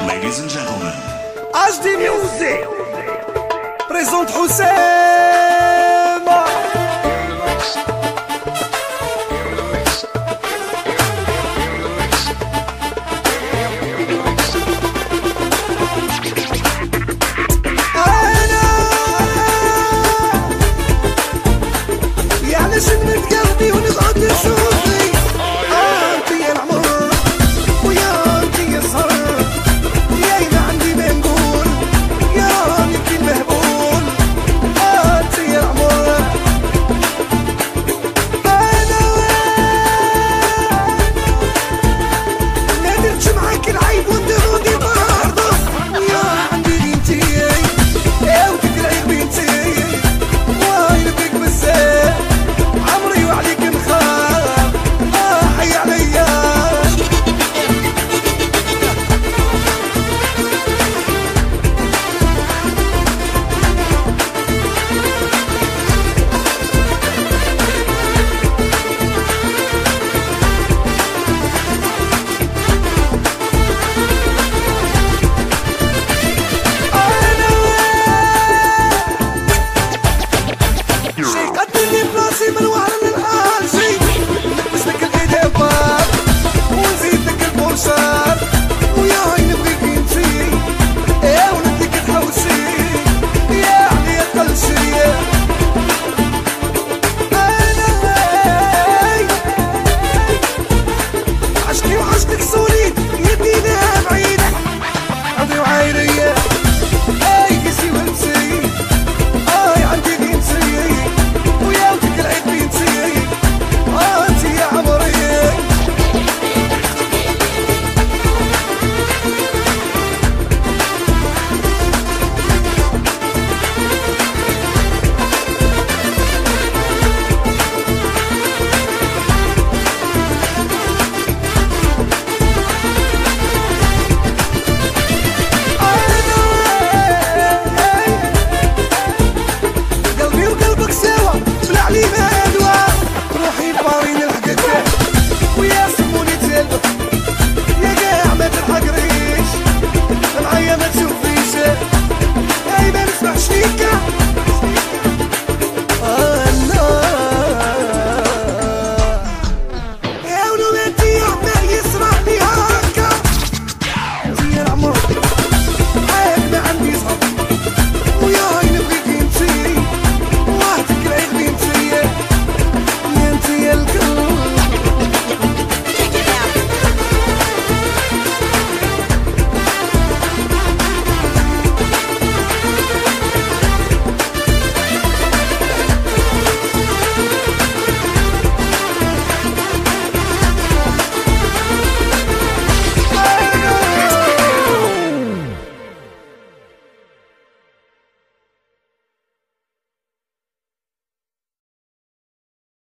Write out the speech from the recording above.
Ladies and gentlemen, HD Music présente Houssem. يعني سنة قلبي ونقعد نشوفي انت يا العمر ويا انت يا الصر ويا انا عندي ما نقول يا راني في المهبول انت يا العمر انا ما درتش معاك العيب ونديرو برضه يا عندي انتي يا وتكرهي بنتي واين بك بزاف عمري وعليك نخاف حي عليا شي قدرني براسي من وعر للحال شي نلبس لك الإدابات ونزيد لك البورشار ويا هاي نبغيك انتي يا ونديك تحوسي يا علي قلشي انا عشقي وعشقك سوليد